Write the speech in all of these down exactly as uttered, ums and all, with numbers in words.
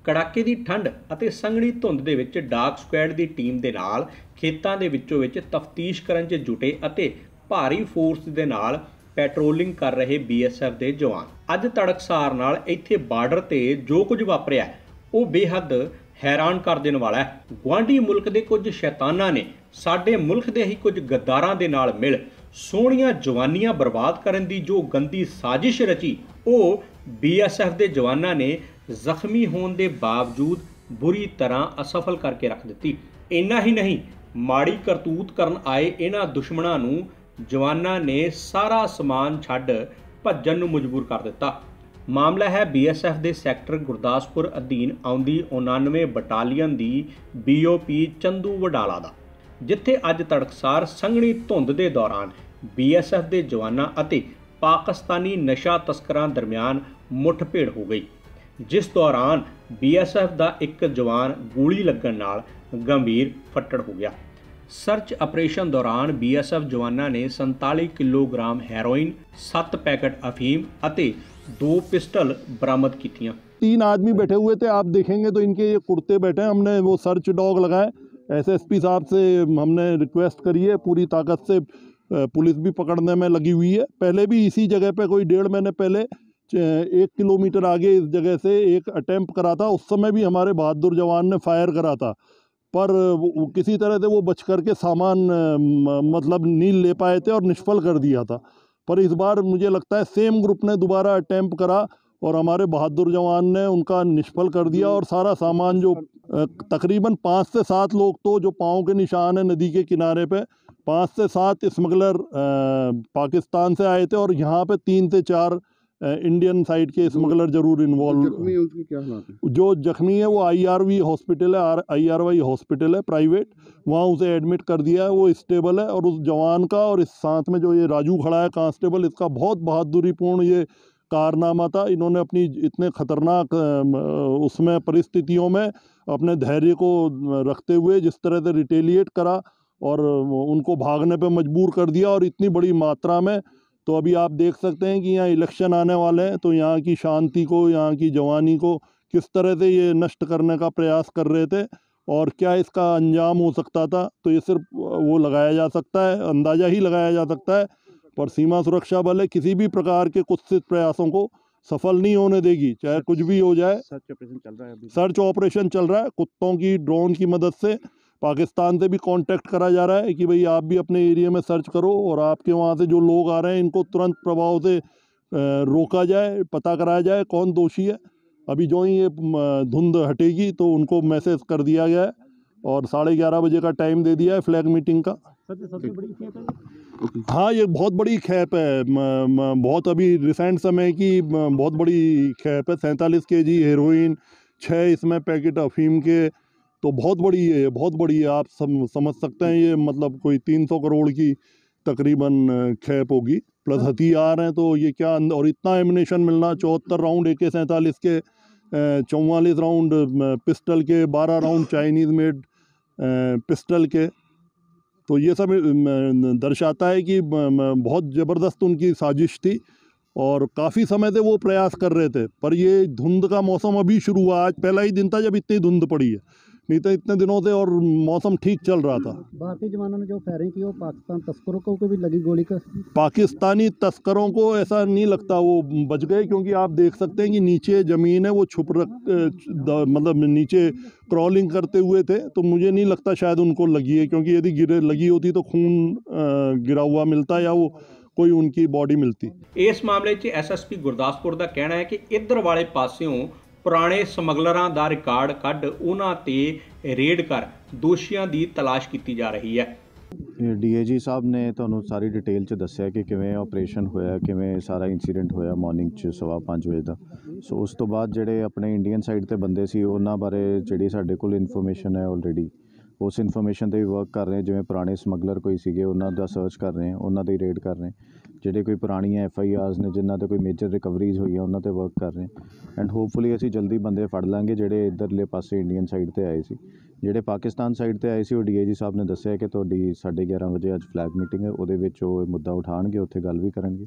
कड़ाके की ठंड ਅਤੇ ਸੰਘਣੀ ਧੁੰਦ ਦੇ ਵਿੱਚ ਡਾਗ ਸਕੁਐਡ ਦੀ ਟੀਮ ਦੇ ਨਾਲ ਖੇਤਾਂ ਦੇ ਵਿੱਚੋਂ ਵਿੱਚ ਤਫਤੀਸ਼ ਕਰਨ 'ਚ ਜੁਟੇ ਅਤੇ ਭਾਰੀ ਫੋਰਸ ਦੇ ਨਾਲ ਪੈਟਰੋਲਿੰਗ ਕਰ ਰਹੇ ਬੀ ਐਸ ਐਫ ਦੇ ਜਵਾਨ ਅੱਜ ਤੜਕਸਾਰ ਨਾਲ ਇੱਥੇ ਬਾਰਡਰ ਤੇ ਜੋ ਕੁਝ ਵਾਪਰਿਆ ਉਹ ਬੇਹੱਦ हैरान कर देने वाला है। गुआढ़ी मुल्क के कुछ शैताना ने साडे मुल्क के ही कुछ गद्दारां दे नाल मिल सोहणियां जवानियां बर्बाद करन दी जो गंदी साजिश रची वो बी एस एफ के जवानों ने जख्मी होने के बावजूद बुरी तरह असफल करके रख दी। इन्ना ही नहीं, माड़ी करतूत करन आए इन्हां दुश्मनां नूं जवानों ने सारा समान छड्ड भज्जण नूं मजबूर कर दिता। मामला है बी एस एफ के सैक्टर गुरदासपुर अधीन आउंदी उनानवे बटालीयन की B O P Chandu Wadala का, जिथे अज तड़कसार संघनी धुंद के दौरान बी एस एफ के जवानों और पाकिस्तानी नशा तस्करां दरमियान मुठभेड़ हो गई, जिस दौरान बी एस एफ का एक जवान गोली लगन नाल गंभीर फट्टड़ हो गया। सर्च ऑपरेशन दौरान बी एस एफ जवानों ने संताली किलोग्राम हैरोइन, सत्त पैकेट अफीम और दो पिस्टल बरामद की। तीन आदमी बैठे हुए थे, आप देखेंगे तो इनके ये कुर्ते बैठे हैं। हमने वो सर्च डॉग लगाए, एस एस पी साहब से हमने रिक्वेस्ट करी है, पूरी ताकत से पुलिस भी पकड़ने में लगी हुई है। पहले भी इसी जगह पे कोई डेढ़ महीने पहले एक किलोमीटर आगे इस जगह से एक अटैम्प्ट करा था। उस समय भी हमारे बहादुर जवान ने फायर करा था, पर किसी तरह से वो बच करके सामान मतलब नहीं ले पाए थे और निष्फल कर दिया था। पर इस बार मुझे लगता है सेम ग्रुप ने दोबारा अटैम्प्ट करा और हमारे बहादुर जवान ने उनका निष्फल कर दिया और सारा सामान जो तकरीबन पाँच से सात लोग तो जो पाँव के निशान है नदी के किनारे पे, पाँच से सात स्मगलर पाकिस्तान से आए थे और यहाँ पे तीन से चार इंडियन साइड के स्मगलर जरूर इन्वॉल्व। उनकी क्या हालत है? जो जख्मी है वो आई आर वी हॉस्पिटल है, आई आर वाई हॉस्पिटल है प्राइवेट, वहाँ उसे एडमिट कर दिया है, वो स्टेबल है। और उस जवान का और इस साथ में जो ये राजू खड़ा है कांस्टेबल, इसका बहुत बहादुरीपूर्ण ये कारनामा था। इन्होंने अपनी इतने ख़तरनाक उसमें परिस्थितियों में अपने धैर्य को रखते हुए जिस तरह से रिटेलिएट करा और उनको भागने पे मजबूर कर दिया, और इतनी बड़ी मात्रा में। तो अभी आप देख सकते हैं कि यहाँ इलेक्शन आने वाले हैं, तो यहाँ की शांति को, यहाँ की जवानी को किस तरह से ये नष्ट करने का प्रयास कर रहे थे और क्या इसका अंजाम हो सकता था। तो ये सिर्फ वो लगाया जा सकता है, अंदाज़ा ही लगाया जा सकता है। पर सीमा सुरक्षा बल है किसी भी प्रकार के कुत्सित प्रयासों को सफल नहीं होने देगी, चाहे कुछ भी हो जाए। सर्च ऑपरेशन चल रहा है अभी। सर्च ऑपरेशन चल रहा है, कुत्तों की ड्रोन की मदद से पाकिस्तान से भी कांटेक्ट करा जा रहा है कि भाई आप भी अपने एरिया में सर्च करो और आपके वहाँ से जो लोग आ रहे हैं इनको तुरंत प्रभाव से रोका जाए, पता कराया जाए कौन दोषी है। अभी जो ही ये धुंध हटेगी तो उनको मैसेज कर दिया गया है और साढ़े ग्यारह बजे का टाइम दे दिया है फ्लैग मीटिंग का। सबसे बड़ी खेप है। हाँ, ये बहुत बड़ी खेप है, म, म, बहुत अभी रिसेंट समय की बहुत बड़ी खेप है। सैंतालीस के जी हेरोइन, छः इसमें पैकेट अफीम के, तो बहुत बड़ी है, बहुत बड़ी है। आप सम, समझ सकते हैं ये मतलब कोई तीन सौ करोड़ की तकरीबन खेप होगी, प्लस हथियार हैं तो ये क्या। और इतना एमिनेशन मिलना, चौहत्तर राउंड ए के सैंतालीस के, चौवालीस राउंड पिस्टल के, बारह राउंड चाइनीज़ मेड पिस्टल के, तो ये सब दर्शाता है कि बहुत ज़बरदस्त उनकी साजिश थी और काफ़ी समय से वो प्रयास कर रहे थे। पर ये धुंध का मौसम अभी शुरू हुआ, आज पहला ही दिन था जब इतनी धुंध पड़ी है, नहीं तो इतने दिनों से और मौसम ठीक चल रहा था। भारतीय जवानों ने जो फायरिंग की वो पाकिस्तान तस्करों को भी लगी गोली का। पाकिस्तानी तस्करों को ऐसा नहीं लगता वो बच गए, क्योंकि आप देख सकते हैं कि नीचे ज़मीन है, वो छुप रख मतलब नीचे क्रॉलिंग करते हुए थे, तो मुझे नहीं लगता शायद उनको लगी है, क्योंकि यदि गिरे लगी होती तो खून गिरा हुआ मिलता या वो कोई उनकी बॉडी मिलती। इस मामले च एस एस पी गुरदासपुर का कहना है कि इधर वाले पास्यों पुराने ਸਮਗਲਰਾਂ ਦਾ रिकॉर्ड ਕੱਢ ਉਹਨਾਂ ਤੇ रेड कर दोषियों की तलाश की जा रही है। डी ए जी साहब ने ਤੁਹਾਨੂੰ ਸਾਰੀ ਡਿਟੇਲ 'ਚ ਦੱਸਿਆ ਕਿ ਕਿਵੇਂ ਆਪਰੇਸ਼ਨ ਹੋਇਆ, ਕਿਵੇਂ ਸਾਰਾ ਇਨਸੀਡੈਂਟ ਹੋਇਆ ਮਾਰਨਿੰਗ 'ਚ ਸਵਾ ਪੰਜ ਵਜੇ ਦਾ। ਸੋ ਉਸ ਤੋਂ ਬਾਅਦ ਜਿਹੜੇ ਆਪਣੇ ਇੰਡੀਅਨ ਸਾਈਡ ਤੇ ਬੰਦੇ ਸੀ ਉਹਨਾਂ ਬਾਰੇ ਜਿਹੜੀ ਸਾਡੇ ਕੋਲ ਇਨਫੋਰਮੇਸ਼ਨ ਹੈ ਆਲਰੇਡੀ, ਉਸ ਇਨਫੋਰਮੇਸ਼ਨ 'ਤੇ ਵੀ ਵਰਕ ਕਰ ਰਹੇ। ਜਿਵੇਂ ਪੁਰਾਣੇ ਸਮਗਲਰ ਕੋਈ ਸੀਗੇ ਉਹਨਾਂ ਦਾ ਸਰਚ ਕਰ ਰਹੇ, ਉਹਨਾਂ ਦੀ ਰੇਡ ਕਰ ਰਹੇ। ਜਿਹੜੇ ਕੋਈ ਪੁਰਾਣੀਆਂ ਐਫ ਆਈ ਆਰਸ ਨੇ ਜਿਨ੍ਹਾਂ 'ਤੇ ਕੋਈ ਮੇਜਰ ਰਿਕਵਰੀਜ਼ ਹੋਈ ਆ ਉਹਨਾਂ 'ਤੇ ਵਰਕ ਕਰ ਰਹੇ। ਐਂਡ ਹੋਪਫੁਲੀ ਅਸੀਂ ਜਲਦੀ ਬੰਦੇ ਫੜ ਲਾਂਗੇ ਜਿਹੜੇ ਇੱਧਰਲੇ ਪਾਸੇ ਇੰਡੀਅਨ ਸਾਈਡ 'ਤੇ ਆਏ ਸੀ। ਜਿਹੜੇ ਪਾਕਿਸਤਾਨ ਸਾਈਡ 'ਤੇ ਆਏ ਸੀ ਉਹ ਡੀ ਆਈ ਜੀ ਸਾਹਿਬ ਨੇ ਦੱਸਿਆ ਕਿ ਤੁਹਾਡੀ ਸਾਢੇ ਗਿਆਰਾਂ ਵਜੇ ਅੱਜ ਫਲੈਗ ਮੀਟਿੰਗ ਹੈ, ਉਹਦੇ ਵਿੱਚ ਉਹ ਮੁੱਦਾ ਉਠਾਉਣਗੇ, ਉੱਥੇ ਗੱਲ ਵੀ ਕਰਨਗੇ।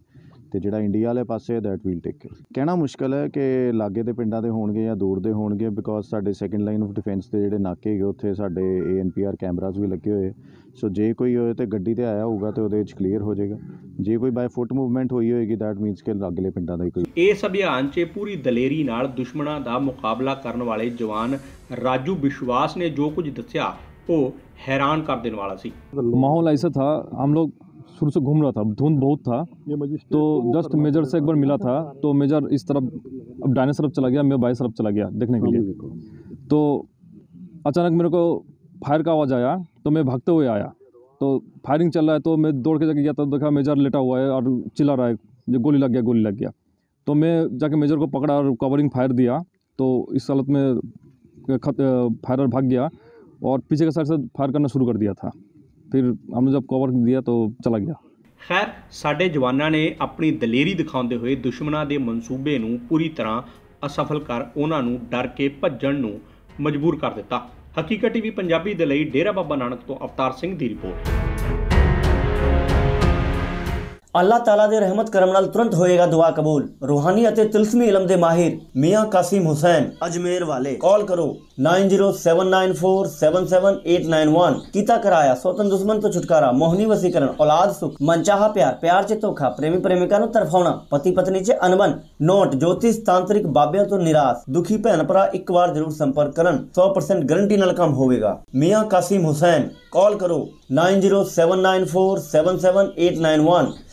ਤੇ ਜਿਹੜਾ ਇੰਡੀਆ ਵਾਲੇ ਪਾਸੇ ਦੈਟ ਵੀਲ ਟੇਕ ਕੇਅਰ। ਕਹਿਣਾ ਮੁਸ਼ਕਲ ਹੈ ਕਿ ਲਾਗੇ ਦੇ ਪਿੰਡਾਂ ਦੇ ਹੋਣਗੇ ਜਾਂ ਦੂਰ ਦੇ ਹੋਣਗੇ, ਬਿਕੋਜ਼ ਸਾਡੇ ਸੈਕੰਡ ਲਾਈਨ ਆਫ ਡਿਫੈਂਸ ਦੇ ਜਿਹੜੇ ਨਾਕੇ ਹੈਗੇ ਉੱਥੇ ਸਾਡੇ ਏ ਐਨ ਪੀ ਆਰ ਕੈਮਰਾਜ਼ ਵੀ ਲੱਗੇ ਹੋਏ। ਸੋ ਜੇ ਕੋਈ ਹੋਏ ਤੇ ਗੱਡੀ ਤੇ ਆਇਆ ਹੋਊਗਾ ਤੇ ਉਹਦੇ ਵਿੱਚ ਕਲੀਅਰ ਹੋ ਜਾਏਗਾ। ਜੇ ਕੋਈ ਬਾਈ ਫੁੱਟ ਮੂਵਮੈਂਟ ਹੋਈ ਹੋਏਗੀ ਦੈਟ ਮੀਨਸ ਕਿ ਲਾਗਲੇ ਪਿੰਡਾਂ ਦਾ ਹੀ ਕੋਈ। ਇਸ ਅਭਿਆਨ 'ਚ ਪੂਰੀ ਦਲੇਰੀ ਨਾਲ ਦੁਸ਼ਮਣਾਂ ਦਾ ਮੁਕਾਬਲਾ ਕਰਨ ਵਾਲੇ ਜਵਾਨ ਰਾਜੂ विश्वास ने जो कुछ दस्या वो हैरान कर देने वाला सी। माहौल ऐसा था, हम लोग शुरू से घूम रहा था, धुंध बहुत था, तो जस्ट मेजर से एक बार मिला था तो मेजर इस तरफ अब डाइने तरफ चला गया, मैं बाई तरफ चला गया देखने के लिए। तो अचानक मेरे को फायर का आवाज़ आया तो मैं भागते हुए आया, तो फायरिंग चल रहा है तो मैं दौड़ के जाके गया तो देखा मेजर लेटा हुआ है और चिल्ला रहा है, जो गोली लग गया गोली लग गया। तो मैं जाके मेजर को पकड़ा और कवरिंग फायर दिया। तो इस हालत में फायरर भाग गया और पीछे के साइड से फायर करना शुरू कर दिया था। फिर हमने जब कवर दिया तो चला गया। खैर साडे जवानां ने अपनी दलेरी दिखाते हुए दुश्मनां दे मनसूबे नूं पूरी तरह असफल कर उन्हां नूं डर के भज्जण नूं मजबूर कर दिता। हकीकत टीवी पंजाबी दे लई डेरा बाबा नानक तो अवतार सिंह दी रिपोर्ट। अल्लाह ताला दे रहमत करम नाल तुरंत होएगा दुआ कबूल। रूहानी अते तिलस्मी इलम दे माहिर मियां कासिम हुसैन अजमेर वाले कॉल करो nine zero seven nine four seven seven eight nine one. कीता कराया सौतन दुश्मन तो छुटकारा, मोहनी वसीकरण, औलाद सुख, मनचाहा प्यार, प्यार च धोखा, प्रेमी प्रेमिका नूं तरफाउणा, पति पत्नी च अनबन, नोट, ज्योतिष, तांत्रिक, बाबियां तो निराश, दुखी भैन भरा एक बार जरूर संपर्क करन, सौ परसेंट गारंटी नाल काम होवेगा। मियां कासिम हुसैन कॉल करो nine zero seven nine four seven seven eight nine one.